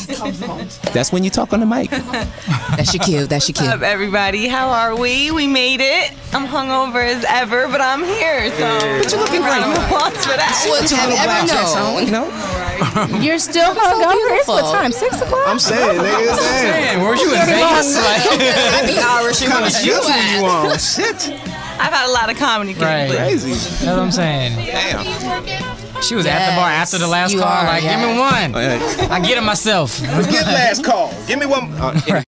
That's when you talk on the mic. That's your cue. That's your cue. What's up, everybody? How are we? We made it. I'm hungover as ever, but I'm here. So, But you're looking great. round of applause for that. Would have ever known. You know? You're still hungover? It's what time? 6 o'clock? I'm saying, nigga. Man, were you in Vegas? Happy hour she What kind of was you schedule you at. on? Shit. I've had a lot of comedy gigs. Right. Crazy. That's what I'm saying. Damn. She was at the bar after the last you call, are, like, yes. give me one. I get it myself. Get last call. Give me one.